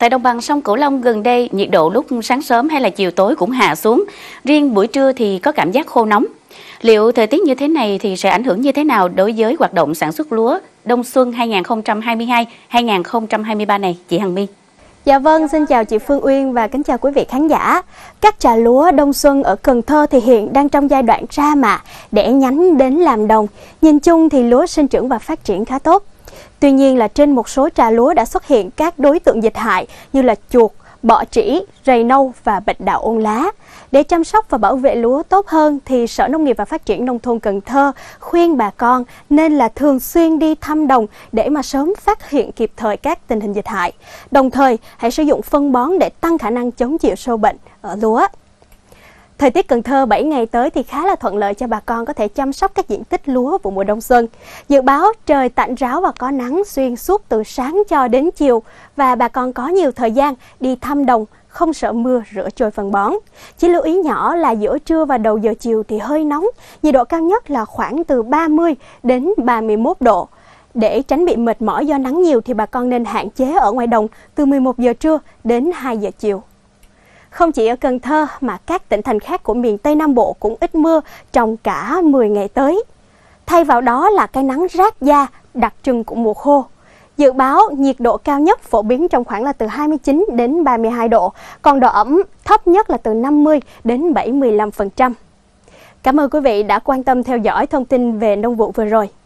Tại đồng bằng sông Cửu Long gần đây, nhiệt độ lúc sáng sớm hay là chiều tối cũng hạ xuống. Riêng buổi trưa thì có cảm giác khô nóng. Liệu thời tiết như thế này thì sẽ ảnh hưởng như thế nào đối với hoạt động sản xuất lúa đông xuân 2022-2023 này, chị Hằng My? Dạ vâng, xin chào chị Phương Uyên và kính chào quý vị khán giả. Các trà lúa đông xuân ở Cần Thơ thì hiện đang trong giai đoạn ra mạ, đẻ nhánh đến làm đồng. Nhìn chung thì lúa sinh trưởng và phát triển khá tốt. Tuy nhiên là trên một số trà lúa đã xuất hiện các đối tượng dịch hại như là chuột, bọ trĩ, rầy nâu và bệnh đạo ôn lá. Để chăm sóc và bảo vệ lúa tốt hơn thì Sở Nông nghiệp và Phát triển Nông thôn Cần Thơ khuyên bà con nên là thường xuyên đi thăm đồng để mà sớm phát hiện kịp thời các tình hình dịch hại. Đồng thời hãy sử dụng phân bón để tăng khả năng chống chịu sâu bệnh ở lúa. Thời tiết Cần Thơ 7 ngày tới thì khá là thuận lợi cho bà con có thể chăm sóc các diện tích lúa vụ mùa đông xuân. Dự báo trời tạnh ráo và có nắng xuyên suốt từ sáng cho đến chiều và bà con có nhiều thời gian đi thăm đồng, không sợ mưa rửa trôi phân bón. Chỉ lưu ý nhỏ là giữa trưa và đầu giờ chiều thì hơi nóng, nhiệt độ cao nhất là khoảng từ 30 đến 31 độ. Để tránh bị mệt mỏi do nắng nhiều thì bà con nên hạn chế ở ngoài đồng từ 11 giờ trưa đến 2 giờ chiều. Không chỉ ở Cần Thơ mà các tỉnh thành khác của miền Tây Nam Bộ cũng ít mưa trong cả 10 ngày tới. Thay vào đó là cái nắng rát da đặc trưng của mùa khô. Dự báo nhiệt độ cao nhất phổ biến trong khoảng là từ 29 đến 32 độ, còn độ ẩm thấp nhất là từ 50 đến 75%. Cảm ơn quý vị đã quan tâm theo dõi thông tin về nông vụ vừa rồi.